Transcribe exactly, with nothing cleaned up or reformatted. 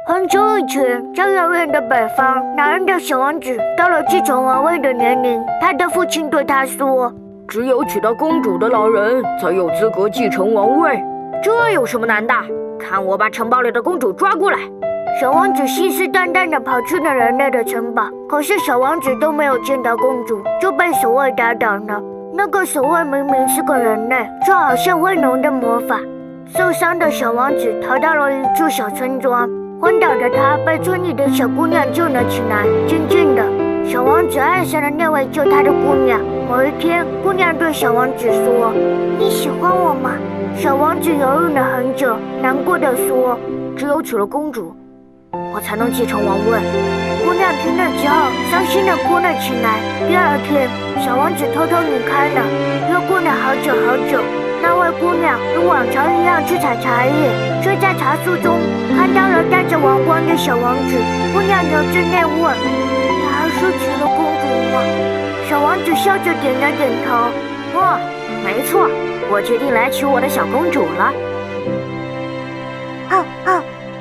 很久以前，在遥远的北方，男人的小王子到了继承王位的年龄。他的父亲对他说：“ 只有娶到公主的老人才有资格继承王位。这有什么难的？看我把城堡里的公主抓过来！” 小王子信誓旦旦地跑去了人类的城堡，可是小王子都没有见到公主，就被守卫打倒了。那个守卫明明是个人类，就好像会龙的魔法。受伤的小王子逃到了一处小村庄，昏倒的他被村里的小姑娘救了起来。渐渐的，小王子爱上了那位救他的姑娘。某一天，姑娘对小王子说：“你喜欢我吗？”小王子犹豫了很久，难过地说：“ 只有娶了公主，我才能继承王位。” 姑娘听了之后，伤心地哭了起来。第二天，小王子偷偷离开了。又过了好久好久，那位姑娘如往常一样去采茶叶，却在茶树中看到了戴着王冠的小王子。姑娘流着泪问：“你还是娶了公主吗？”小王子笑着点了点头。 哦，没错，我决定来娶我的小公主了。